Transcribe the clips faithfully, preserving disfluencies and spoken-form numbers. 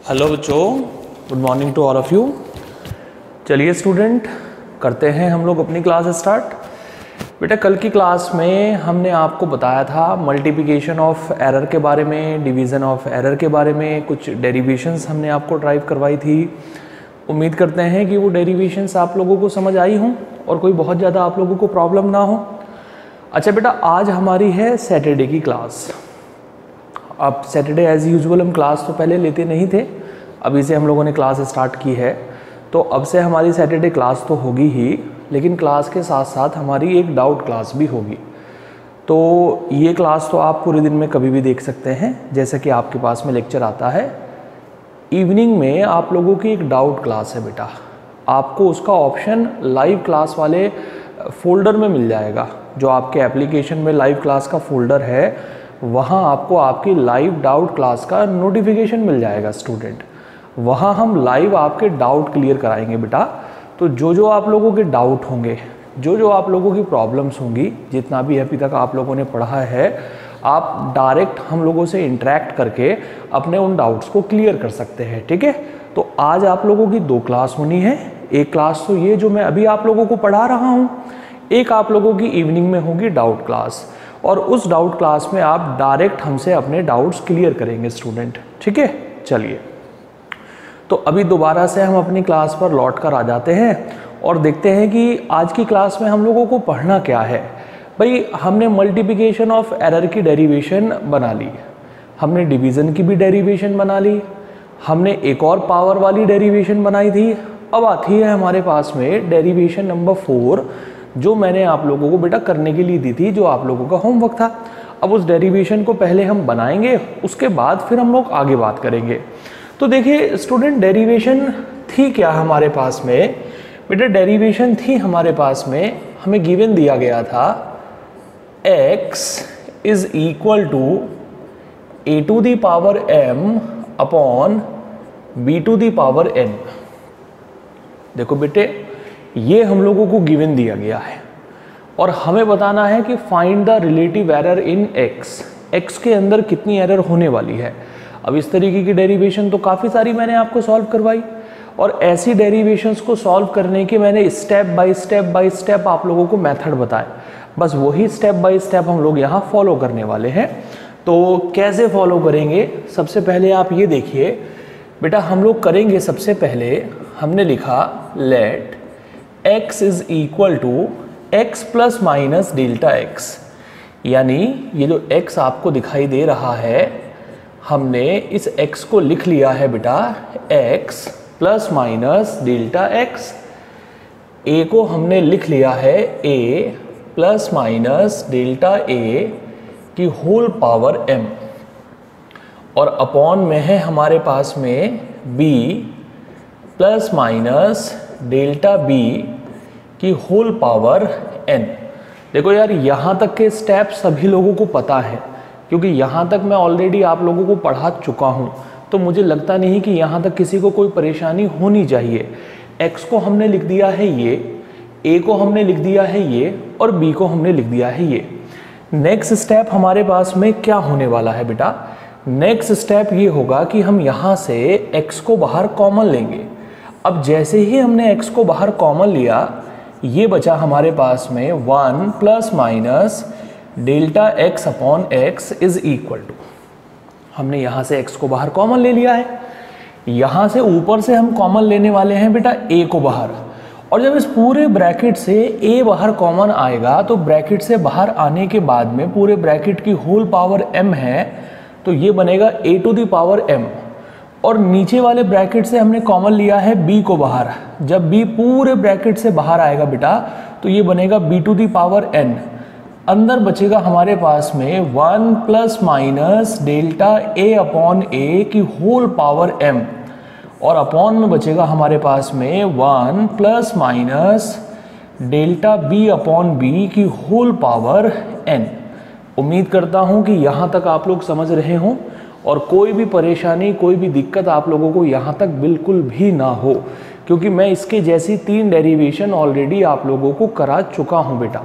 Hello बच्चों, good morning to all of you. चलिए student, करते हैं हम लोग अपनी क्लास स्टार्ट। बेटा कल की क्लास में हमने आपको बताया था मल्टीप्लिकेशन ऑफ एरर के बारे में, डिवीज़न ऑफ एरर के बारे में, कुछ डेरिवेशंस हमने आपको ड्राइव करवाई थी। उम्मीद करते हैं कि वो डेरिवेशंस आप लोगों को समझ आई हों और कोई बहुत ज़्यादा आप लोगों को प्रॉब्लम ना हो। अच्छा बेटा, आज हमारी है सैटरडे की क्लास। अब सैटरडे एज़ यूजुअल हम क्लास तो पहले लेते नहीं थे, अभी से हम लोगों ने क्लास स्टार्ट की है, तो अब से हमारी सैटरडे क्लास तो होगी ही, लेकिन क्लास के साथ साथ हमारी एक डाउट क्लास भी होगी। तो ये क्लास तो आप पूरे दिन में कभी भी देख सकते हैं, जैसे कि आपके पास में लेक्चर आता है। इवनिंग में आप लोगों की एक डाउट क्लास है बेटा, आपको उसका ऑप्शन लाइव क्लास वाले फोल्डर में मिल जाएगा। जो आपके एप्लीकेशन में लाइव क्लास का फोल्डर है, वहाँ आपको आपकी लाइव डाउट क्लास का नोटिफिकेशन मिल जाएगा स्टूडेंट। वहाँ हम लाइव आपके डाउट क्लियर कराएंगे बेटा। तो जो जो आप लोगों के डाउट होंगे, जो जो आप लोगों की प्रॉब्लम्स होंगी, जितना भी अभी तक आप लोगों ने पढ़ा है, आप डायरेक्ट हम लोगों से इंटरेक्ट करके अपने उन डाउट्स को क्लियर कर सकते हैं। ठीक है, तो आज आप लोगों की दो क्लास होनी है। एक क्लास तो ये जो मैं अभी आप लोगों को पढ़ा रहा हूँ, एक आप लोगों की इवनिंग में होगी डाउट क्लास, और उस डाउट क्लास में आप डायरेक्ट हमसे अपने डाउट्स क्लियर करेंगे स्टूडेंट। ठीक है, चलिए तो अभी दोबारा से हम अपनी क्लास पर लौट कर आ जाते हैं और देखते हैं कि आज की क्लास में हम लोगों को पढ़ना क्या है। भाई हमने मल्टीप्लिकेशन ऑफ एरर की डेरिवेशन बना ली, हमने डिवीज़न की भी डेरिवेशन बना ली, हमने एक और पावर वाली डेरिवेशन बनाई थी। अब आती है हमारे पास में डेरिवेशन नंबर फोर, जो मैंने आप लोगों को बेटा करने के लिए दी थी, जो आप लोगों का होमवर्क था। अब उस डेरिवेशन को पहले हम बनाएंगे, उसके बाद फिर हम लोग आगे बात करेंगे। तो देखिए स्टूडेंट, डेरिवेशन थी क्या हमारे पास में बेटा? डेरिवेशन थी हमारे पास में, हमें गिवन दिया गया था x is equal to a to the power m upon b to the power n। देखो बेटे, ये हम लोगों को गिवन दिया गया है और हमें बताना है कि find the relative error in x। x के अंदर कितनी एरर होने वाली है। अब इस तरीके की डेरिवेशन तो काफ़ी सारी मैंने आपको सॉल्व करवाई, और ऐसी डेरिवेशंस को सॉल्व करने के मैंने step by step by step आप लोगों को मेथड बताए। बस वही स्टेप बाय स्टेप हम लोग यहाँ फॉलो करने वाले हैं। तो कैसे फॉलो करेंगे? सबसे पहले आप ये देखिए बेटा, हम लोग करेंगे सबसे पहले, हमने लिखा let x is equal to x plus minus delta x. यानी ये जो x आपको दिखाई दे रहा है, हमने इस x को लिख लिया है बेटा x plus minus delta x. a को हमने लिख लिया है a plus minus delta a की होल पावर m, और अपॉन में है हमारे पास में b plus minus delta b की होल पावर n। देखो यार, यहाँ तक के स्टेप सभी लोगों को पता है, क्योंकि यहाँ तक मैं ऑलरेडी आप लोगों को पढ़ा चुका हूँ, तो मुझे लगता नहीं कि यहाँ तक किसी को कोई परेशानी होनी चाहिए। x को हमने लिख दिया है ये, a को हमने लिख दिया है ये, और b को हमने लिख दिया है ये। नेक्स्ट स्टेप हमारे पास में क्या होने वाला है बेटा? नेक्स्ट स्टेप ये होगा कि हम यहाँ से x को बाहर कॉमन लेंगे। अब जैसे ही हमने x को बाहर कॉमन लिया, ये बचा हमारे पास में one plus minus delta x upon x is equal to, हमने यहाँ से x को बाहर कॉमन ले लिया है। यहाँ से ऊपर से हम कॉमन लेने वाले हैं बेटा a को बाहर, और जब इस पूरे ब्रैकेट से a बाहर कॉमन आएगा, तो ब्रैकेट से बाहर आने के बाद में पूरे ब्रैकेट की होल पावर m है, तो ये बनेगा a to the power m। और नीचे वाले ब्रैकेट से हमने कॉमन लिया है b को बाहर। जब b पूरे ब्रैकेट से बाहर आएगा बेटा, तो ये बनेगा b to the power n। अंदर बचेगा हमारे पास में one plus minus delta a upon a की होल पावर m, और अपॉन में बचेगा हमारे पास में one plus minus delta b upon b की होल पावर n। उम्मीद करता हूँ कि यहाँ तक आप लोग समझ रहे हों, और कोई भी परेशानी, कोई भी दिक्कत आप लोगों को यहाँ तक बिल्कुल भी ना हो, क्योंकि मैं इसके जैसी तीन डेरिवेशन ऑलरेडी आप लोगों को करा चुका हूँ बेटा।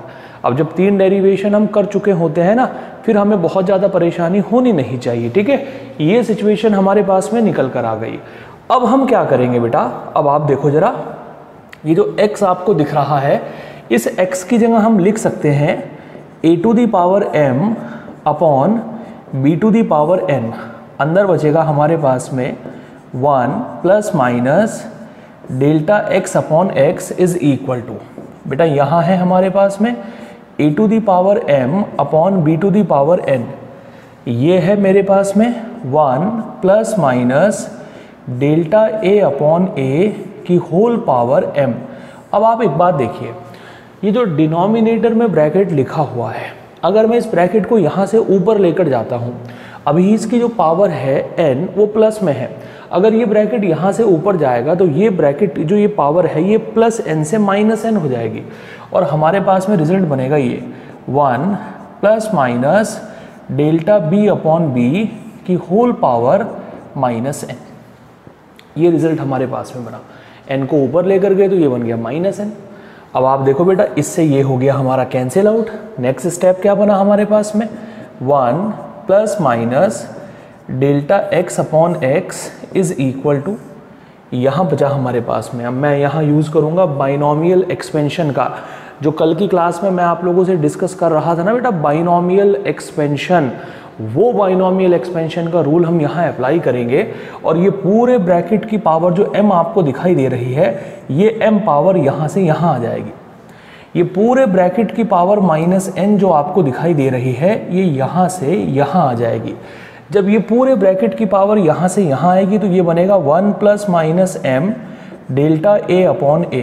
अब जब तीन डेरिवेशन हम कर चुके होते हैं ना, फिर हमें बहुत ज़्यादा परेशानी होनी नहीं चाहिए, ठीक है। ये सिचुएशन हमारे पास में निकल कर आ गई। अब हम क्या करेंगे बेटा, अब आप देखो ज़रा, ये जो x आपको दिख रहा है, इस x की जगह हम लिख सकते हैं a to the power m upon b to the power n। अंदर बचेगा हमारे पास में one plus minus delta x upon x is equal to, बेटा यहाँ है हमारे पास में a to the power m upon b to the power n, ये है मेरे पास में one plus minus delta a upon a की होल पावर m। अब आप एक बात देखिए, ये जो डिनोमिनेटर में ब्रैकेट लिखा हुआ है, अगर मैं इस ब्रैकेट को यहाँ से ऊपर लेकर जाता हूँ, अभी इसकी जो पावर है n वो प्लस में है, अगर ये ब्रैकेट यहाँ से ऊपर जाएगा तो ये ब्रैकेट जो ये पावर है ये प्लस n से माइनस n हो जाएगी, और हमारे पास में रिजल्ट बनेगा ये one plus minus delta b upon b की होल पावर माइनस n। ये रिजल्ट हमारे पास में बना, n को ऊपर लेकर गए तो ये बन गया माइनस n। अब आप देखो बेटा, इससे ये हो गया हमारा कैंसिल आउट। नेक्स्ट स्टेप क्या बना हमारे पास में, one plus minus delta x upon x is equal to, यहाँ बचा हमारे पास में। अब मैं यहाँ यूज़ करूँगा बाइनोमियल एक्सपेंशन का, जो कल की क्लास में मैं आप लोगों से डिस्कस कर रहा था ना बेटा, बाइनोमियल एक्सपेंशन, वो बाइनोमियल एक्सपेंशन का रूल हम यहाँ अप्लाई करेंगे, और ये पूरे ब्रैकेट की पावर जो m आपको दिखाई दे रही है, ये m पावर यहाँ से यहाँ आ जाएगी। ये पूरे ब्रैकेट की पावर माइनस n जो आपको दिखाई दे रही है, ये यहाँ से यहाँ आ जाएगी। जब ये पूरे ब्रैकेट की पावर यहाँ से यहाँ आएगी तो ये बनेगा one plus minus m delta a upon a,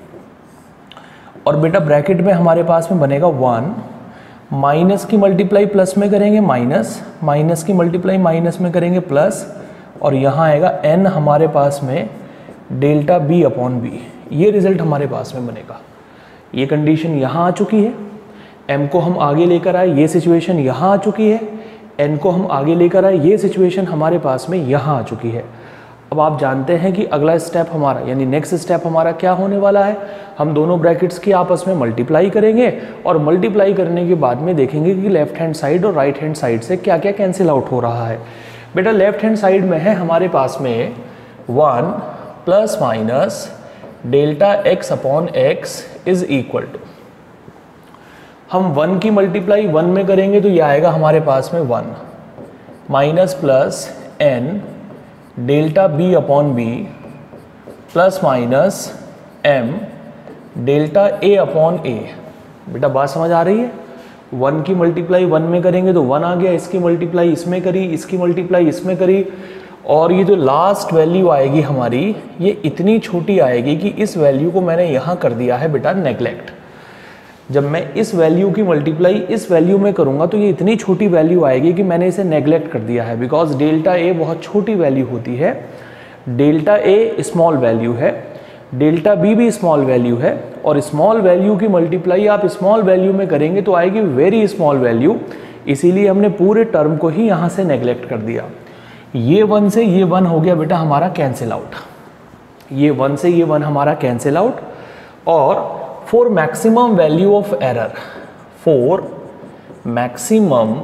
और बेटा ब्रैकेट में हमारे पास में बनेगा वन, माइनस की मल्टीप्लाई प्लस में करेंगे माइनस, माइनस की मल्टीप्लाई माइनस में करेंगे प्लस, और यहाँ आएगा n हमारे पास में डेल्टा b अपॉन b। ये रिजल्ट हमारे पास में बनेगा। ये कंडीशन यहाँ आ चुकी है, m को हम आगे लेकर आए, ये सिचुएशन यहाँ आ चुकी है, n को हम आगे लेकर आए, ये सिचुएशन हमारे पास में यहाँ आ चुकी है। अब आप जानते हैं कि अगला स्टेप हमारा यानी नेक्स्ट स्टेप हमारा क्या होने वाला है, हम दोनों ब्रैकेट्स की आपस में मल्टीप्लाई करेंगे, और मल्टीप्लाई करने के बाद में देखेंगे कि लेफ्ट हैंड साइड और राइट हैंड साइड से क्या क्या कैंसिल आउट हो रहा है। बेटा लेफ्ट हैंड साइड में है हमारे पास में one plus minus delta x upon x is equal to, हम वन की मल्टीप्लाई वन में करेंगे तो ये आएगा हमारे पास में one minus plus n delta b upon b plus minus m delta a upon a. बेटा बात समझ आ रही है, वन की मल्टीप्लाई वन में करेंगे तो वन आ गया, इसकी मल्टीप्लाई इसमें करी, इसकी मल्टीप्लाई इसमें करी, और ये जो लास्ट वैल्यू आएगी हमारी ये इतनी छोटी आएगी कि इस वैल्यू को मैंने यहाँ कर दिया है बेटा नेग्लेक्ट। जब मैं इस वैल्यू की मल्टीप्लाई इस वैल्यू में करूँगा तो ये इतनी छोटी वैल्यू आएगी कि मैंने इसे नेग्लेक्ट कर दिया है, बिकॉज डेल्टा ए बहुत छोटी वैल्यू होती है, डेल्टा ए स्मॉल वैल्यू है, डेल्टा बी भी स्मॉल वैल्यू है, और स्मॉल वैल्यू की मल्टीप्लाई आप स्मॉल वैल्यू में करेंगे तो आएगी वेरी स्मॉल वैल्यू, इसीलिए हमने पूरे टर्म को ही यहाँ से नेग्लेक्ट कर दिया। ये वन से ये वन हो गया बेटा हमारा कैंसिल आउट, ये वन से ये वन हमारा कैंसिल आउट। और for maximum value of error, for maximum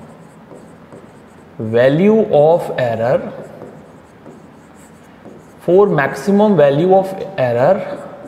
value of error, for maximum value of error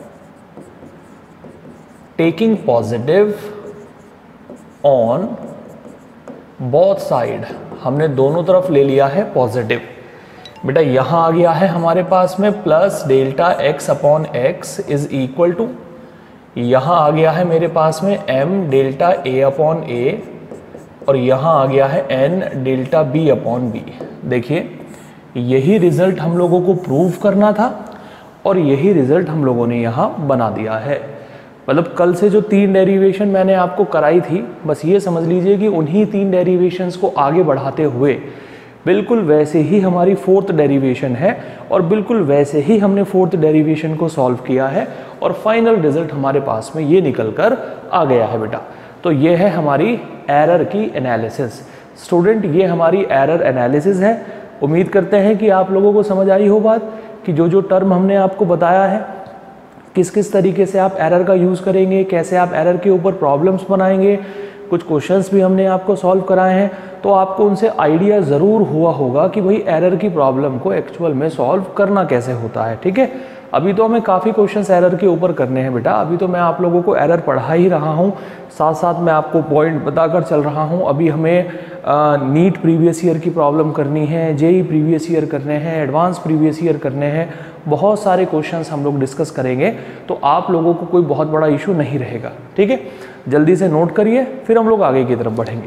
taking positive on both side, हमने दोनों तरफ ले लिया है पॉजिटिव। बेटा यहाँ आ गया है हमारे पास में plus delta x upon x is equal to, यहाँ आ गया है मेरे पास में m delta a upon a, और यहाँ आ गया है n delta b upon b। देखिए यही रिजल्ट हम लोगों को प्रूव करना था, और यही रिजल्ट हम लोगों ने यहाँ बना दिया है। मतलब कल से जो तीन डेरिवेशन मैंने आपको कराई थी, बस ये समझ लीजिए कि उन्हीं तीन डेरिवेशंस को आगे बढ़ाते हुए बिल्कुल वैसे ही हमारी फोर्थ डेरिवेशन है, और बिल्कुल वैसे ही हमने फोर्थ डेरिवेशन को सॉल्व किया है, और फाइनल रिजल्ट हमारे पास में ये निकल कर आ गया है बेटा। तो ये है हमारी एरर की एनालिसिस। स्टूडेंट ये हमारी एरर एनालिसिस है। उम्मीद करते हैं कि आप लोगों को समझ आई हो बात, कि जो जो टर्म हमने आपको बताया है किस किस तरीके से आप एरर का यूज़ करेंगे, कैसे आप एरर के ऊपर प्रॉब्लम्स बनाएंगे, कुछ क्वेश्चंस भी हमने आपको सॉल्व कराए हैं, तो आपको उनसे आइडिया ज़रूर हुआ होगा कि भाई एरर की प्रॉब्लम को एक्चुअल में सॉल्व करना कैसे होता है। ठीक है, अभी तो हमें काफ़ी क्वेश्चंस एरर के ऊपर करने हैं बेटा। अभी तो मैं आप लोगों को एरर पढ़ा ही रहा हूँ, साथ साथ मैं आपको पॉइंट बताकर चल रहा हूँ। अभी हमें नीट प्रीवियस ईयर की प्रॉब्लम करनी है, जेई प्रीवियस ईयर करने हैं, एडवांस प्रीवियस ईयर करने हैं, बहुत सारे क्वेश्चंस हम लोग डिस्कस करेंगे, तो आप लोगों को कोई बहुत बड़ा इशू नहीं रहेगा। ठीक है, जल्दी से नोट करिए, फिर हम लोग आगे की तरफ बढ़ेंगे।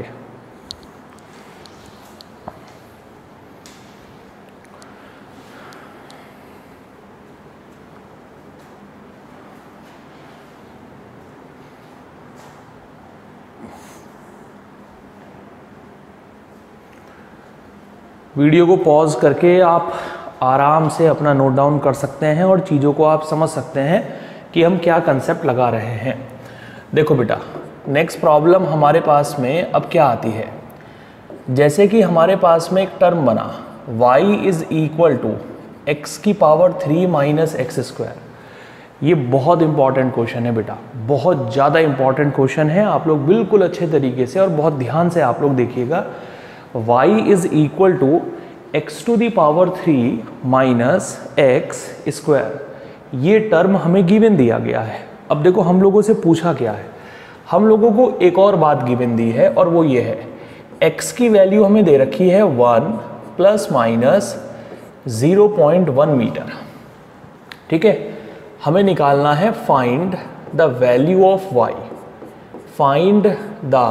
वीडियो को पॉज करके आप आराम से अपना नोट डाउन कर सकते हैं और चीज़ों को आप समझ सकते हैं कि हम क्या कंसेप्ट लगा रहे हैं। देखो बेटा, नेक्स्ट प्रॉब्लम हमारे पास में अब क्या आती है, जैसे कि हमारे पास में एक टर्म बना y is equal to x की power three minus x square. ये बहुत इंपॉर्टेंट क्वेश्चन है बेटा, बहुत ज़्यादा इंपॉर्टेंट क्वेश्चन है। आप लोग बिल्कुल अच्छे तरीके से और बहुत ध्यान से आप लोग देखिएगा। y is equal to x to the power three minus x square, ये टर्म हमें गिवन दिया गया है। अब देखो हम लोगों से पूछा क्या है, हम लोगों को एक और बात गिवन दी है और वो ये है, x की वैल्यू हमें दे रखी है one plus minus zero point one metre. ठीक है, हमें निकालना है find the value of y, find the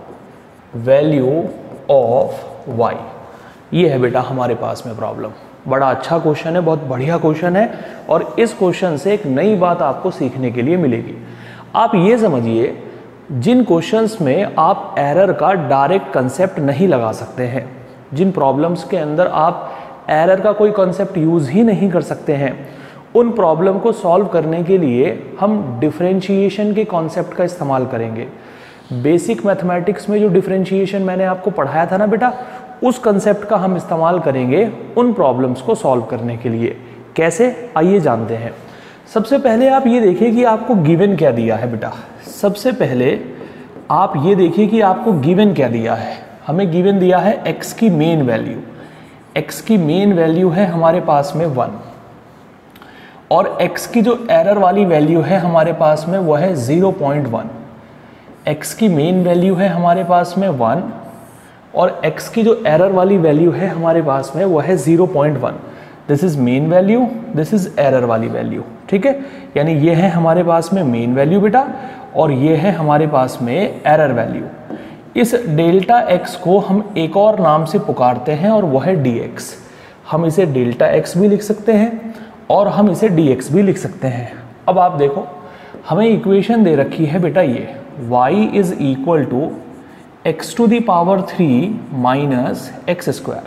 value of y। ये है बेटा हमारे पास में प्रॉब्लम। बड़ा अच्छा क्वेश्चन है, बहुत बढ़िया क्वेश्चन है, और इस क्वेश्चन से एक नई बात आपको सीखने के लिए मिलेगी। आप ये समझिए, जिन क्वेश्चंस में आप एरर का डायरेक्ट कंसेप्ट नहीं लगा सकते हैं, जिन प्रॉब्लम्स के अंदर आप एरर का कोई कंसेप्ट यूज़ ही नहीं कर सकते हैं, उन प्रॉब्लम को सॉल्व करने के लिए हम डिफरेंशिएशन के कॉन्सेप्ट का इस्तेमाल करेंगे। बेसिक मैथमेटिक्स में जो डिफरेंशिएशन मैंने आपको पढ़ाया था ना बेटा, उस कंसेप्ट का हम इस्तेमाल करेंगे उन प्रॉब्लम्स को सॉल्व करने के लिए। कैसे, आइए जानते हैं। सबसे पहले आप ये देखिए कि आपको गिवन क्या दिया है बेटा। सबसे पहले आप ये देखिए कि आपको गिवन क्या दिया है। हमें गिवन दिया है x की मेन वैल्यू। x की मेन वैल्यू है हमारे पास में वन, और x की जो एरर वाली वैल्यू है हमारे पास में वो है ज़ीरो पॉइंट वन। x की मेन वैल्यू है हमारे पास में वन, और x की जो एरर वाली वैल्यू है हमारे पास में वो है zero point one. This is mean value, this is error वाली वैल्यू। ठीक है, यानी ये है हमारे पास में मेन वैल्यू बेटा, और ये है हमारे पास में एरर वैल्यू। इस डेल्टा x को हम एक और नाम से पुकारते हैं और वो है dx। हम इसे डेल्टा x भी लिख सकते हैं और हम इसे dx भी लिख सकते हैं। अब आप देखो, हमें इक्वेशन दे रखी है बेटा ये y is equal to x to the power three minus x square.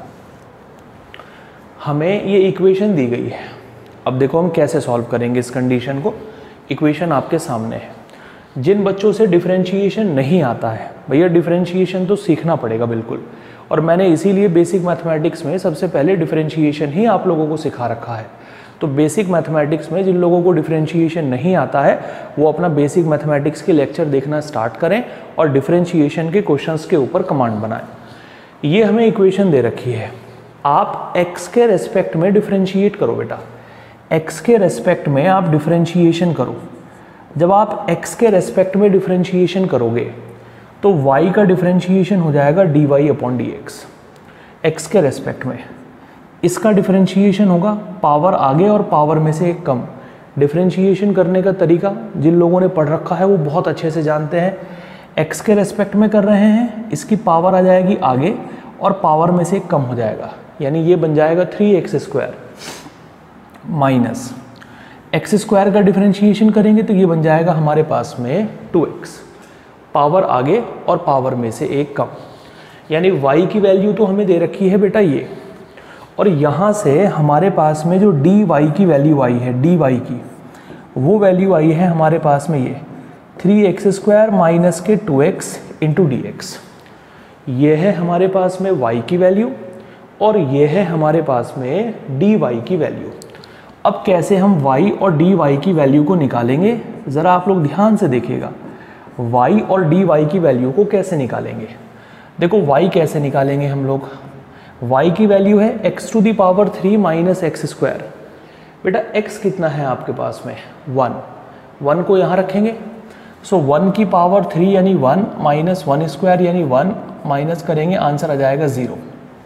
हमें ये इक्वेशन दी गई है। अब देखो हम कैसे सॉल्व करेंगे इस कंडीशन को। इक्वेशन आपके सामने है। जिन बच्चों से डिफरेंशिएशन नहीं आता है, भैया डिफरेंशिएशन तो सीखना पड़ेगा बिल्कुल, और मैंने इसीलिए बेसिक मैथमेटिक्स में सबसे पहले डिफरेंशिएशन ही आप लोगों को सिखा रखा है। तो बेसिक मैथमेटिक्स में जिन लोगों को डिफरेंशिएशन नहीं आता है वो अपना बेसिक मैथमेटिक्स के लेक्चर देखना स्टार्ट करें और डिफरेंशिएशन के क्वेश्चंस के ऊपर कमांड बनाएं। ये हमें इक्वेशन दे रखी है, आप x के रेस्पेक्ट में डिफरेंशिएट करो बेटा। x के रेस्पेक्ट में आप डिफरेंशिएशन करो। जब आप x के रेस्पेक्ट में डिफरेंशिएशन करोगे तो y का डिफरेंशिएशन हो जाएगा d Y upon D x. X के रेस्पेक्ट में इसका डिफरेंशिएशन होगा पावर आगे और पावर में से एक कम। डिफरेंशिएशन करने का तरीका जिन लोगों ने पढ़ रखा है वो बहुत अच्छे से जानते हैं। x के रेस्पेक्ट में कर रहे हैं, इसकी पावर आ जाएगी आगे और पावर में से एक कम हो जाएगा, यानी ये बन जाएगा three x square minus x square का डिफरेंशिएशन करेंगे तो ये बन जाएगा हमारे पास में टू एक्स, पावर आगे और पावर में से एक कम। यानी y की वैल्यू तो हमें दे रखी है बेटा ये, और यहाँ से हमारे पास में जो डी वाई की वैल्यू आई है, डी वाई की वो वैल्यू आई है हमारे पास में ये थ्री एक्स स्क्वायर माइनस के two x into d x. ये है हमारे पास में y की वैल्यू और ये है हमारे पास में dy की वैल्यू। अब कैसे हम y और dy की वैल्यू को निकालेंगे, ज़रा आप लोग ध्यान से देखिएगा। y और dy की वैल्यू को कैसे निकालेंगे? देखो y कैसे निकालेंगे हम लोग, y की वैल्यू है x to the power three minus x square. बेटा x कितना है आपके पास में, वन, वन को यहाँ रखेंगे। सो वन की पावर थ्री यानी वन माइनस वन स्क्वायर यानी वन, माइनस करेंगे आंसर आ जाएगा ज़ीरो।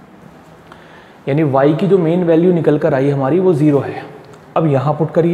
यानी y की जो मेन वैल्यू निकल कर आई हमारी वो ज़ीरो है। अब यहाँ पुट करिए,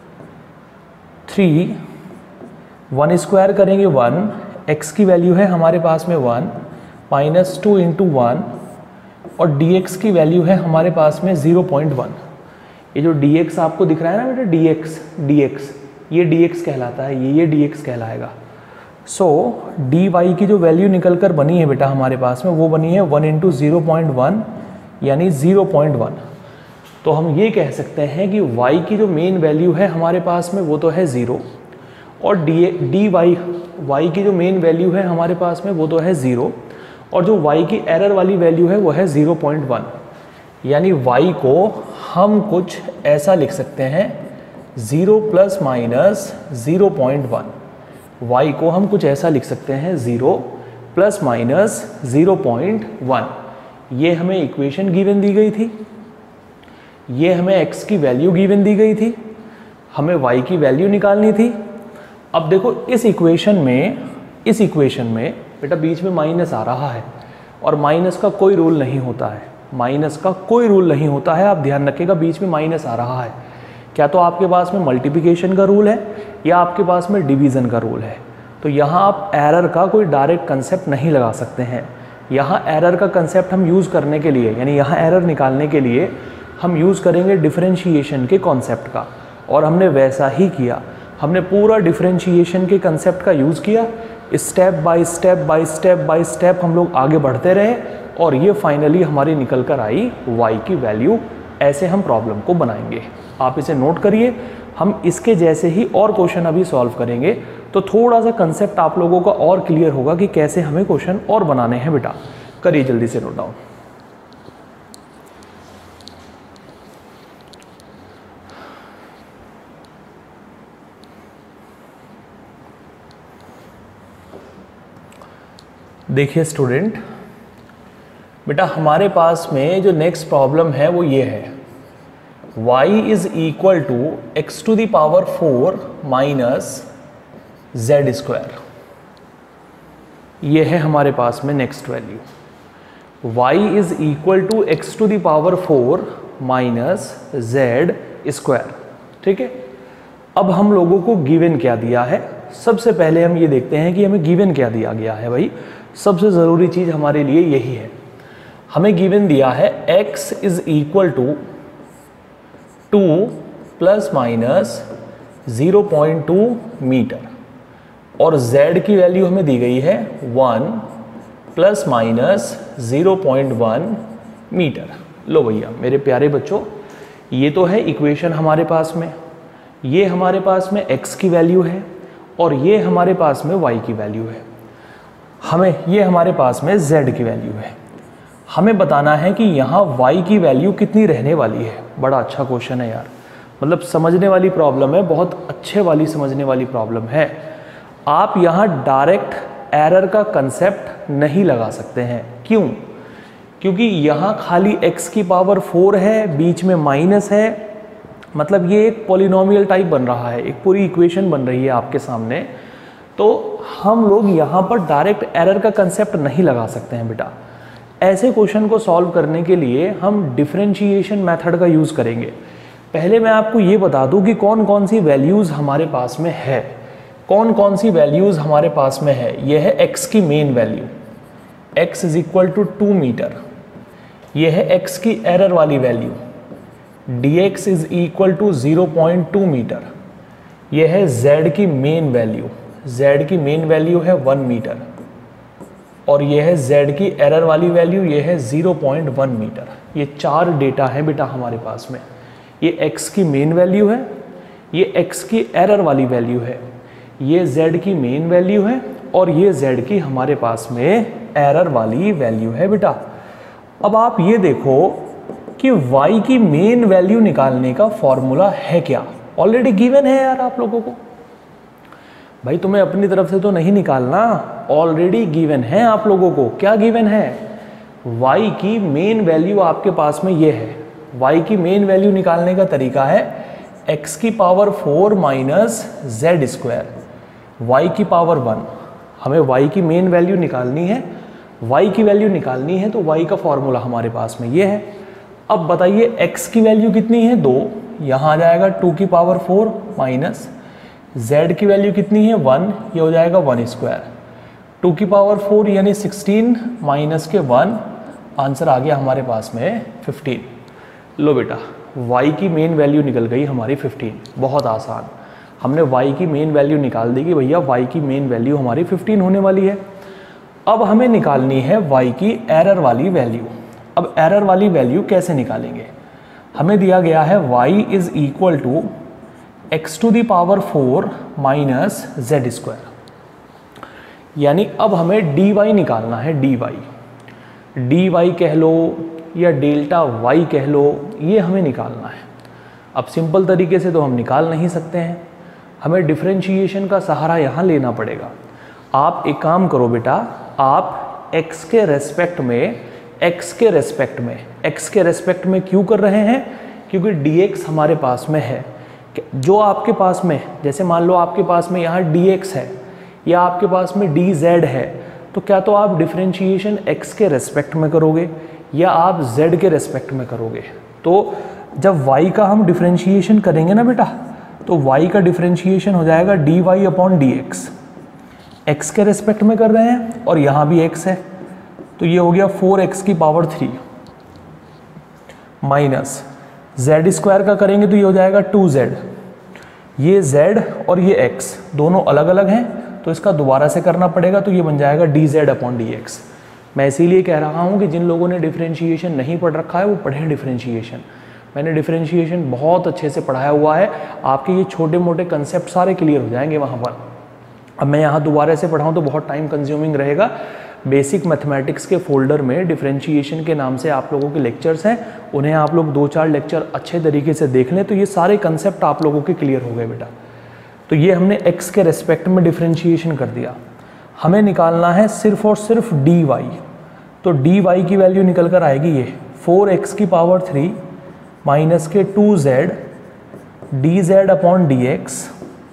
थ्री, वन स्क्वायर करेंगे वन, x की वैल्यू है हमारे पास में one, minus two into one, और dx की वैल्यू है हमारे पास में ज़ीरो पॉइंट वन। ये जो dx आपको दिख रहा है ना बेटा, dx dx ये dx कहलाता है, ये ये dx कहलाएगा। सो so, dy की जो वैल्यू निकल कर बनी है बेटा हमारे पास में वो बनी है one into zero point one यानी ज़ीरो पॉइंट वन। तो हम ये कह सकते हैं कि y की जो मेन वैल्यू है हमारे पास में वो तो है ज़ीरो, और डी डी वाई y की जो मेन वैल्यू है हमारे पास में वो तो है ज़ीरो, और जो y की एरर वाली वैल्यू है वो है ज़ीरो पॉइंट वन। यानी y को हम कुछ ऐसा लिख सकते हैं, zero plus minus zero point one. y को हम कुछ ऐसा लिख सकते हैं, zero plus minus zero point one. ये हमें इक्वेशन गिवन दी गई थी, ये हमें x की वैल्यू गिवन दी गई थी, हमें y की वैल्यू निकालनी थी। अब देखो इस इक्वेशन में इस इक्वेशन में बेटा बीच में माइनस आ रहा है, और माइनस का कोई रूल नहीं होता है, माइनस का कोई रूल नहीं होता है। आप ध्यान रखिएगा, बीच में माइनस आ रहा है, क्या तो आपके पास में मल्टीप्लिकेशन का रूल है या आपके पास में डिवीज़न का रूल है। तो यहाँ आप एरर का कोई डायरेक्ट कंसेप्ट नहीं लगा सकते हैं। यहाँ एरर का कंसेप्ट हम यूज़ करने के लिए, यानी यहाँ एरर निकालने के लिए हम यूज़ करेंगे डिफरेंशिएशन के कॉन्सेप्ट का, और हमने वैसा ही किया। हमने पूरा डिफरेंशिएशन के कंसेप्ट का यूज़ किया, step by step by step by step हम लोग आगे बढ़ते रहे, और ये फाइनली हमारी निकल कर आई y की वैल्यू। ऐसे हम प्रॉब्लम को बनाएंगे, आप इसे नोट करिए। हम इसके जैसे ही और क्वेश्चन अभी सॉल्व करेंगे, तो थोड़ा सा कंसेप्ट आप लोगों का और क्लियर होगा कि कैसे हमें क्वेश्चन और बनाने हैं। बेटा करिए जल्दी से नोट डाउन। देखिए स्टूडेंट, बेटा हमारे पास में जो नेक्स्ट प्रॉब्लम है वो ये है, y is equal to x to the power four minus z square. ये है हमारे पास में next value, y is equal to x to the power four minus z square. ठीक है, अब हम लोगों को गिवन क्या दिया है, सबसे पहले हम ये देखते हैं कि हमें गिवन क्या दिया गया है। भाई सबसे ज़रूरी चीज़ हमारे लिए यही है, हमें गिवन दिया है x is equal to two plus minus zero point two metre, और z की वैल्यू हमें दी गई है one plus minus zero point one metre. लो भैया मेरे प्यारे बच्चों, ये तो है इक्वेशन हमारे पास में, ये हमारे पास में x की वैल्यू है, और ये हमारे पास में y की वैल्यू है, हमें ये हमारे पास में z की वैल्यू है। हमें बताना है कि यहाँ y की वैल्यू कितनी रहने वाली है। बड़ा अच्छा क्वेश्चन है यार, मतलब समझने वाली प्रॉब्लम है, बहुत अच्छे वाली समझने वाली प्रॉब्लम है। आप यहाँ डायरेक्ट एरर का कंसेप्ट नहीं लगा सकते हैं। क्यों? क्योंकि यहाँ खाली x की पावर फोर है, बीच में माइनस है, मतलब ये एक पॉलिनोमियल टाइप बन रहा है, एक पूरी इक्वेशन बन रही है आपके सामने। तो हम लोग यहाँ पर डायरेक्ट एरर का कंसेप्ट नहीं लगा सकते हैं बेटा। ऐसे क्वेश्चन को सॉल्व करने के लिए हम डिफरेंशिएशन मेथड का यूज़ करेंगे। पहले मैं आपको ये बता दूं कि कौन कौन सी वैल्यूज़ हमारे पास में है, कौन कौन सी वैल्यूज़ हमारे पास में है। यह है x की main value, x is equal to two metre. यह है x की एरर वाली value, dx is equal to zero point two metre. यह है z की मेन वैल्यू, z की मेन वैल्यू है वन मीटर, और यह है z की एरर वाली वैल्यू, यह है ज़ीरो पॉइंट वन मीटर। ये चार डेटा है बेटा हमारे पास में। ये x की मेन वैल्यू है, ये x की एरर वाली वैल्यू है, ये z की मेन वैल्यू है, और ये z की हमारे पास में एरर वाली वैल्यू है बेटा। अब आप ये देखो कि y की मेन वैल्यू निकालने का फॉर्मूला है क्या। ऑलरेडी गिवन है यार आप लोगों को, भाई तुम्हें अपनी तरफ से तो नहीं निकालना, ऑलरेडी गिवन है आप लोगों को। क्या गिवन है? y की मेन वैल्यू आपके पास में ये है। y की मेन वैल्यू निकालने का तरीका है x की power four minus z square, y की पावर वन। हमें y की मेन वैल्यू निकालनी है, y की वैल्यू निकालनी है, तो y का फॉर्मूला हमारे पास में ये है। अब बताइए x की वैल्यू कितनी है? दो, यहाँ आ जाएगा टू की पावर फोर माइनस z की वैल्यू कितनी है? वन, ये हो जाएगा वन स्क्वायर। टू की पावर फोर यानी सिक्सटीन माइनस के वन, आंसर आ गया हमारे पास में फिफ्टीन। लो बेटा y की मेन वैल्यू निकल गई हमारी फिफ्टीन। बहुत आसान, हमने y की मेन वैल्यू निकाल दी कि भैया y की मेन वैल्यू हमारी फिफ्टीन होने वाली है। अब हमें निकालनी है y की एरर वाली वैल्यू। अब एरर वाली वैल्यू कैसे निकालेंगे? हमें दिया गया है y is equal to x to the power four minus z square, यानी अब हमें डी वाई निकालना है। डी वाई डी वाई कह लो या डेल्टा y कह लो, ये हमें निकालना है। अब सिंपल तरीके से तो हम निकाल नहीं सकते हैं, हमें डिफरेंशिएशन का सहारा यहाँ लेना पड़ेगा। आप एक काम करो बेटा, आप x के रेस्पेक्ट में x के रेस्पेक्ट में x के रेस्पेक्ट में क्यों कर रहे हैं? क्योंकि dx हमारे पास में है। जो आपके पास में, जैसे मान लो आपके पास में यहाँ dx है या आपके पास में dz है, तो क्या तो आप डिफरेंशिएशन x के रेस्पेक्ट में करोगे या आप z के रेस्पेक्ट में करोगे। तो जब y का हम डिफरेंशिएशन करेंगे ना बेटा, तो y का डिफरेंशिएशन हो जाएगा d Y upon D x. X के रेस्पेक्ट में कर रहे हैं और यहाँ भी x है, तो ये हो गया फोर एक्स की power three minus z square का करेंगे तो ये हो जाएगा टू जेड। ये z और ये x दोनों अलग अलग हैं, तो इसका दोबारा से करना पड़ेगा, तो ये बन जाएगा d z upon D x. मैं इसीलिए कह रहा हूँ कि जिन लोगों ने डिफरेंशिएशन नहीं पढ़ रखा है वो पढ़ें डिफरेंशिएशन। मैंने डिफरेंशिएशन बहुत अच्छे से पढ़ाया हुआ है, आपके ये छोटे मोटे कंसेप्ट सारे क्लियर हो जाएंगे वहाँ पर। अब मैं यहाँ दोबारा से पढ़ाऊँ तो बहुत टाइम कंज्यूमिंग रहेगा। बेसिक मैथमेटिक्स के फोल्डर में डिफरेंशिएशन के नाम से आप लोगों के लेक्चर्स हैं, उन्हें आप लोग दो चार लेक्चर अच्छे तरीके से देख लें तो ये सारे कंसेप्ट आप लोगों के क्लियर हो गए बेटा। तो ये हमने x के रेस्पेक्ट में डिफरेंशिएशन कर दिया। हमें निकालना है सिर्फ और सिर्फ डी वाई, तो डी वाई की वैल्यू निकल कर आएगी ये फोर एक्स की पावर थ्री माइनस के two z d z upon D x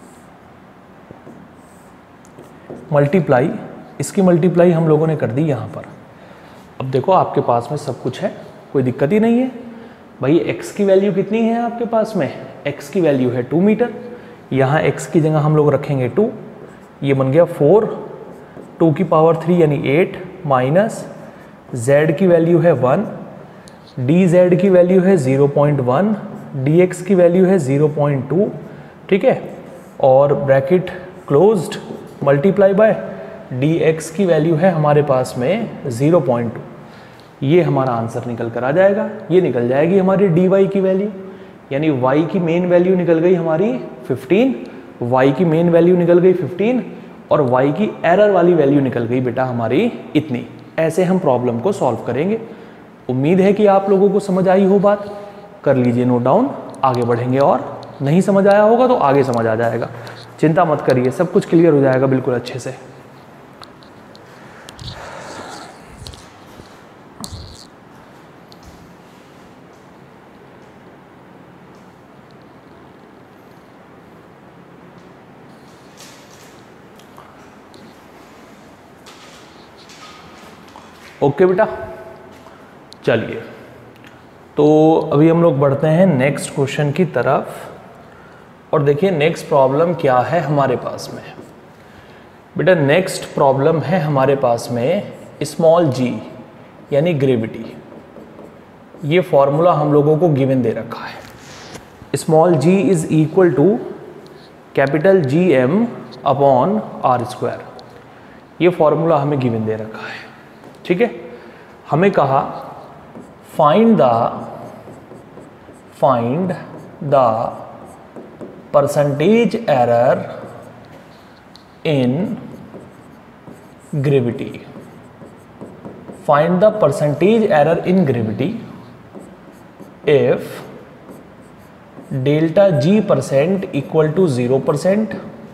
multiply, इसकी मल्टीप्लाई हम लोगों ने कर दी यहाँ पर। अब देखो आपके पास में सब कुछ है, कोई दिक्कत ही नहीं है भाई। x की वैल्यू कितनी है आपके पास में? x की वैल्यू है टू मीटर, यहाँ x की जगह हम लोग रखेंगे टू, ये बन गया फोर, टू की पावर थ्री यानी एट माइनस z की वैल्यू है वन, डी जेड की वैल्यू है zero point one, d x की वैल्यू है ज़ीरो पॉइंट टू, ठीक है, और bracket closed multiply by d x की वैल्यू है हमारे पास में ज़ीरो पॉइंट टू। ये हमारा आंसर निकल कर आ जाएगा। ये निकल जाएगी हमारी डी वाई की वैल्यू, यानी y की मेन वैल्यू निकल गई हमारी फिफ्टीन, y की मेन वैल्यू निकल गई फिफ्टीन और y की एरर वाली वैल्यू निकल गई बेटा हमारी इतनी। ऐसे हम प्रॉब्लम को सॉल्व करेंगे। उम्मीद है कि आप लोगों को समझ आई हो बात। कर लीजिए नोट डाउन, आगे बढ़ेंगे। और नहीं समझ आया होगा तो आगे समझ आ जाएगा, चिंता मत करिए, सब कुछ क्लियर हो जाएगा बिल्कुल अच्छे से। ओके बेटा, चलिए तो अभी हम लोग बढ़ते हैं नेक्स्ट क्वेश्चन की तरफ। और देखिए नेक्स्ट प्रॉब्लम क्या है हमारे पास में बेटा। नेक्स्ट प्रॉब्लम है हमारे पास में स्मॉल जी यानी ग्रेविटी। ये फॉर्मूला हम लोगों को गिवन दे रखा है। Small g is equal to capital G m upon r square. ये फॉर्मूला हमें गिवन दे रखा है, ठीक है। हमें कहा find the find the percentage error in gravity. Find the percentage error in gravity if delta g percent equal to zero percent,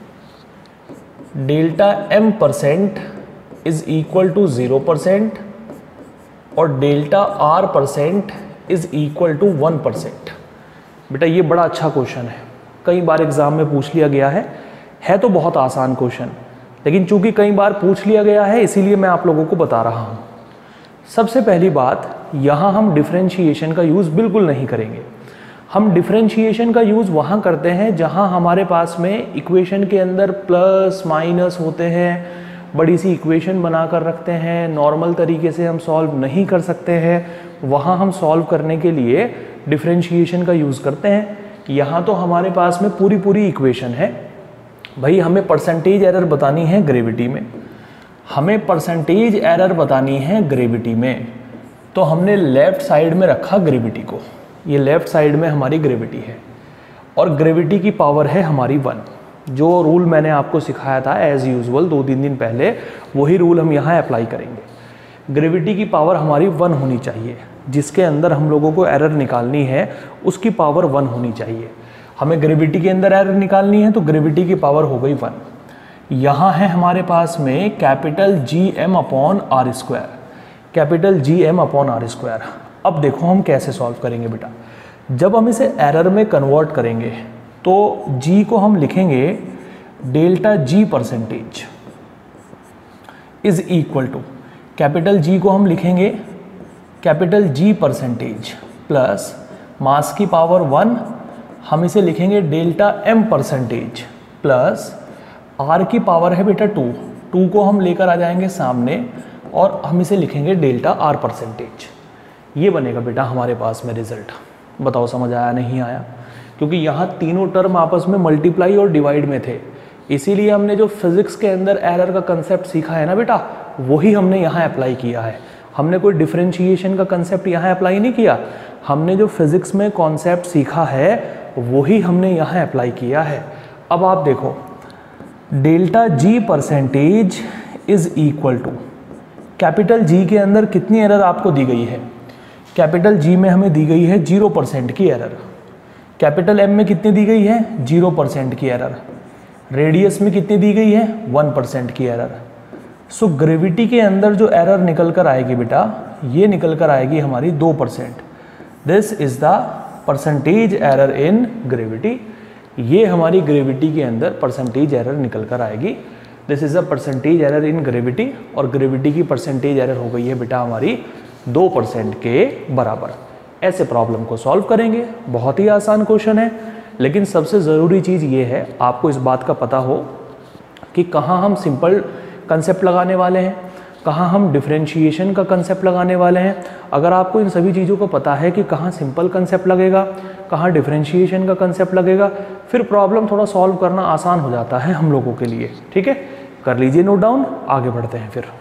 delta m percent is equal to zero percent और delta r percent is equal to one percent. बेटा ये बड़ा अच्छा question है, कई बार exam में पूछ लिया गया है है तो बहुत आसान क्वेश्चन, लेकिन चूंकि कई बार पूछ लिया गया है इसीलिए मैं आप लोगों को बता रहा हूँ। सबसे पहली बात, यहाँ हम डिफरेंशिएशन का यूज़ बिल्कुल नहीं करेंगे। हम डिफरेंशिएशन का यूज़ वहाँ करते हैं जहाँ हमारे पास में इक्वेशन के अंदर प्लस माइनस होते हैं, बड़ी सी इक्वेशन बनाकर रखते हैं, नॉर्मल तरीके से हम सॉल्व नहीं कर सकते हैं, वहाँ हम सॉल्व करने के लिए डिफरेंशिएशन का यूज़ करते हैं। यहाँ तो हमारे पास में पूरी पूरी इक्वेशन है भाई, हमें परसेंटेज एरर बतानी है ग्रेविटी में, हमें परसेंटेज एरर बतानी है ग्रेविटी में, तो हमने लेफ़्ट साइड में रखा ग्रेविटी को, ये लेफ़्ट साइड में हमारी ग्रेविटी है और ग्रेविटी की पावर है हमारी वन। जो रूल मैंने आपको सिखाया था एज़ यूजुअल दो तीन दिन पहले, वही रूल हम यहाँ अप्लाई करेंगे। ग्रेविटी की पावर हमारी वन होनी चाहिए, जिसके अंदर हम लोगों को एरर निकालनी है उसकी पावर वन होनी चाहिए। हमें ग्रेविटी के अंदर एरर निकालनी है तो ग्रेविटी की पावर हो गई वन। यहाँ है हमारे पास में capital G m upon r square, capital G m upon r square. अब देखो हम कैसे सॉल्व करेंगे बेटा। जब हम इसे एरर में कन्वर्ट करेंगे तो g को हम लिखेंगे delta g percentage is equal to, capital G को हम लिखेंगे capital G percentage plus mass की पावर वन, हम इसे लिखेंगे delta m percentage plus r की पावर है बेटा टू, टू को हम लेकर आ जाएंगे सामने और हम इसे लिखेंगे डेल्टा r परसेंटेज। ये बनेगा बेटा हमारे पास में रिजल्ट। बताओ समझ आया नहीं आया? क्योंकि यहाँ तीनों टर्म आपस में मल्टीप्लाई और डिवाइड में थे, इसीलिए हमने जो फिजिक्स के अंदर एरर का कंसेप्ट सीखा है ना बेटा, वही हमने यहाँ अप्लाई किया है। हमने कोई डिफरेंशिएशन का कंसेप्ट यहाँ अप्लाई नहीं किया, हमने जो फिजिक्स में कॉन्सेप्ट सीखा है वही हमने यहाँ अप्लाई किया है। अब आप देखो, delta G percentage is equal to, capital G के अंदर कितनी एरर आपको दी गई है? कैपिटल जी में हमें दी गई है जीरो परसेंट की एरर, कैपिटल एम में कितनी दी गई है? जीरो परसेंट की एरर, रेडियस में कितनी दी गई है? वन परसेंट की एरर। सो ग्रेविटी के अंदर जो एरर निकल कर आएगी बेटा, ये निकल कर आएगी हमारी दो percent. This is the percentage error in gravity. ये हमारी ग्रेविटी के अंदर परसेंटेज एरर निकल कर आएगी। This is the percentage error in gravity, और ग्रेविटी की परसेंटेज एरर हो गई है बेटा हमारी दो परसेंट के बराबर। ऐसे प्रॉब्लम को सॉल्व करेंगे, बहुत ही आसान क्वेश्चन है, लेकिन सबसे ज़रूरी चीज़ ये है आपको इस बात का पता हो कि कहाँ हम सिंपल कंसेप्ट लगाने वाले हैं, कहाँ हम डिफरेंशिएशन का कंसेप्ट लगाने वाले हैं। अगर आपको इन सभी चीज़ों को पता है कि कहाँ सिंपल कंसेप्ट लगेगा, कहाँ डिफरेंशिएशन का कंसेप्ट लगेगा, फिर प्रॉब्लम थोड़ा सॉल्व करना आसान हो जाता है हम लोगों के लिए। ठीक है, कर लीजिए नोट डाउन, आगे बढ़ते हैं फिर।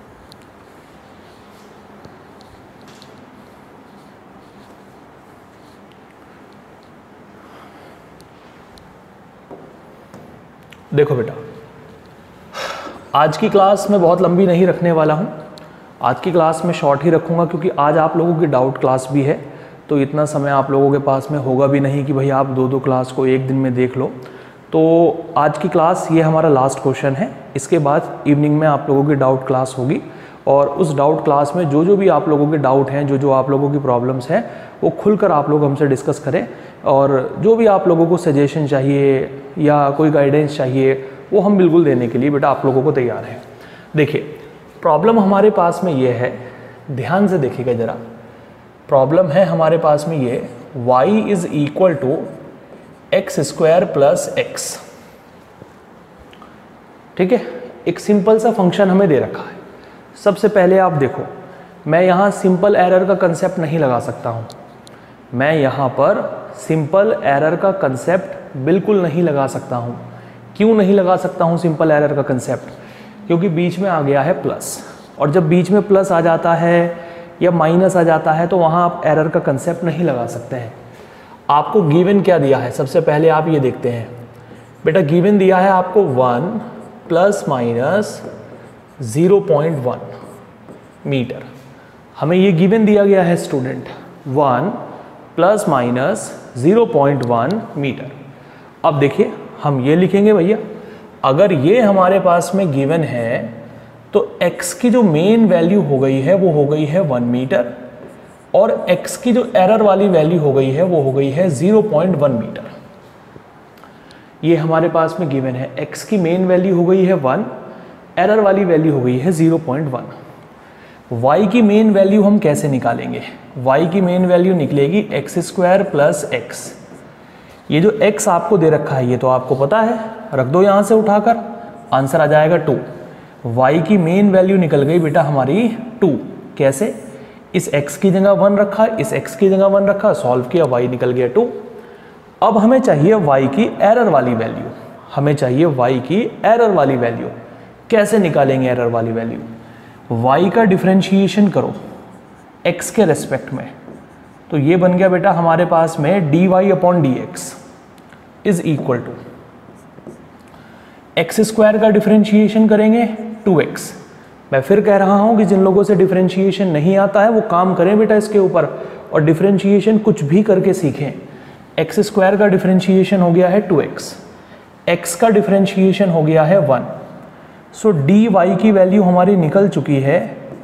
देखो बेटा, आज की क्लास में बहुत लंबी नहीं रखने वाला हूँ, आज की क्लास में शॉर्ट ही रखूँगा, क्योंकि आज आप लोगों की डाउट क्लास भी है, तो इतना समय आप लोगों के पास में होगा भी नहीं कि भाई आप दो दो क्लास को एक दिन में देख लो। तो आज की क्लास ये हमारा लास्ट क्वेश्चन है, इसके बाद इवनिंग में आप लोगों की डाउट क्लास होगी, और उस डाउट क्लास में जो जो भी आप लोगों के डाउट हैं, जो जो आप लोगों की प्रॉब्लम्स हैं, वो खुलकर आप लोग हमसे डिस्कस करें, और जो भी आप लोगों को सजेशन चाहिए या कोई गाइडेंस चाहिए वो हम बिल्कुल देने के लिए बेटा आप लोगों को तैयार हैं। देखिए, प्रॉब्लम हमारे पास में ये है, ध्यान से देखिएगा ज़रा। प्रॉब्लम है हमारे पास में ये, y is equal to X square plus X. ठीक है, एक सिंपल सा फंक्शन हमें दे रखा है। सबसे पहले आप देखो, मैं यहाँ सिंपल एरर का कंसेप्ट नहीं लगा सकता हूँ, मैं यहाँ पर सिंपल एरर का कंसेप्ट बिल्कुल नहीं लगा सकता हूँ। क्यों नहीं लगा सकता हूँ सिंपल एरर का कंसेप्ट? क्योंकि बीच में आ गया है प्लस, और जब बीच में प्लस आ जाता है या माइनस आ जाता है तो वहाँ आप एरर का कंसेप्ट नहीं लगा सकते हैं। आपको गिवन क्या दिया है, सबसे पहले आप ये देखते हैं बेटा। गिवन दिया है आपको one plus minus zero point one metre. हमें ये गिवन दिया गया है student, one plus minus zero point one metre. अब देखिए हम ये लिखेंगे भैया, अगर ये हमारे पास में गिवन है तो x की जो मेन वैल्यू हो गई है वो हो गई है वन मीटर और x की जो एरर वाली वैल्यू हो गई है वो हो गई है ज़ीरो पॉइंट वन मीटर। ये हमारे पास में गिवन है, x की मेन वैल्यू हो गई है वन, एरर वाली वैल्यू हो गई है ज़ीरो पॉइंट वन। y की मेन वैल्यू हम कैसे निकालेंगे? y की मेन वैल्यू निकलेगी एक्स स्क्वायर प्लस एक्स। ये जो x आपको दे रखा है ये तो आपको पता है, रख दो यहाँ से उठाकर, आंसर आ जाएगा टू। y की मेन वैल्यू निकल गई बेटा हमारी टू। कैसे? इस x की जगह वन रखा, इस x की जगह वन रखा, सॉल्व किया, y निकल गया टू। अब हमें चाहिए y की एरर वाली वैल्यू, हमें चाहिए y की एरर वाली वैल्यू। कैसे निकालेंगे एरर वाली वैल्यू? y का डिफरेंशिएशन करो x के रेस्पेक्ट में, तो ये बन गया बेटा हमारे पास में D Y upon D X is equal to X square का डिफरेंशिएशन करेंगे टू एक्स। मैं फिर कह रहा हूं कि जिन लोगों से डिफरेंशिएशन नहीं आता है वो काम करें बेटा इसके ऊपर और डिफरेंशिएशन कुछ भी करके सीखें। एक्स स्क्वायर का डिफरेंशिएशन हो गया है टू एक्स, एक्स का डिफरेंशिएशन हो गया है वन। सो डी वाई की वैल्यू हमारी निकल चुकी है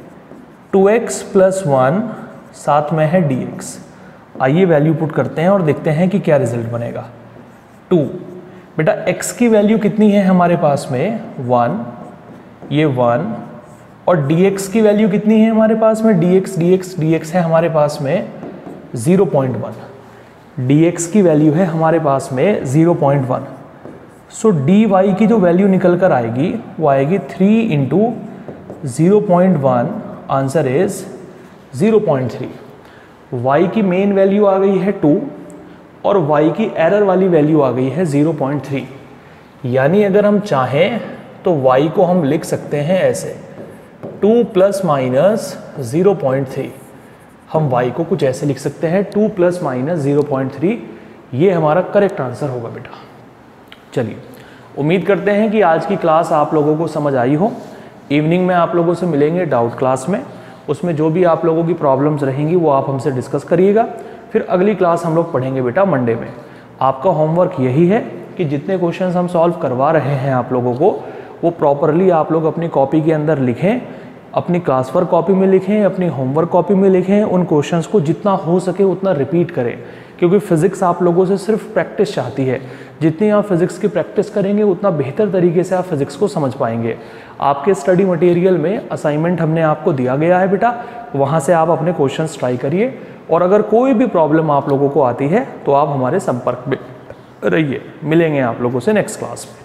टू एक्स प्लस वन, साथ में है डी एक्स। आइए वैल्यू पुट करते हैं और देखते हैं कि क्या रिजल्ट बनेगा। टू बेटा x की वैल्यू कितनी है हमारे पास में? वन, ये वन, और dx की वैल्यू कितनी है हमारे पास में? dx dx dx है हमारे पास में ज़ीरो पॉइंट वन। dx की वैल्यू है हमारे पास में zero point one. So dy की जो वैल्यू निकल कर आएगी वो आएगी three into zero point one, answer is zero point three. y की मेन वैल्यू आ गई है टू और y की एरर वाली वैल्यू आ गई है ज़ीरो पॉइंट थ्री। यानी अगर हम चाहें तो y को हम लिख सकते हैं ऐसे, two plus minus zero point three. हम y को कुछ ऐसे लिख सकते हैं, two plus minus zero point three. ये हमारा करेक्ट आंसर होगा बेटा। चलिए, उम्मीद करते हैं कि आज की क्लास आप लोगों को समझ आई हो। इवनिंग में आप लोगों से मिलेंगे डाउट क्लास में, उसमें जो भी आप लोगों की प्रॉब्लम्स रहेंगी वो आप हमसे डिस्कस करिएगा। फिर अगली क्लास हम लोग पढ़ेंगे बेटा मंडे में। आपका होमवर्क यही है कि जितने क्वेश्चंस हम सॉल्व करवा रहे हैं आप लोगों को वो प्रॉपरली आप लोग अपनी कॉपी के अंदर लिखें, अपनी क्लास वर्क कॉपी में लिखें, अपनी होमवर्क कॉपी में लिखें। उन क्वेश्चंस को जितना हो सके उतना रिपीट करें, क्योंकि फिजिक्स आप लोगों से सिर्फ प्रैक्टिस चाहती है। जितनी आप फिजिक्स की प्रैक्टिस करेंगे उतना बेहतर तरीके से आप फिजिक्स को समझ पाएंगे। आपके स्टडी मटेरियल में असाइनमेंट हमने आपको दिया गया है बेटा, वहाँ से आप अपने क्वेश्चंस ट्राई करिए। और अगर कोई भी प्रॉब्लम आप लोगों को आती है तो आप हमारे संपर्क में रहिए। मिलेंगे आप लोगों से नेक्स्ट क्लास में।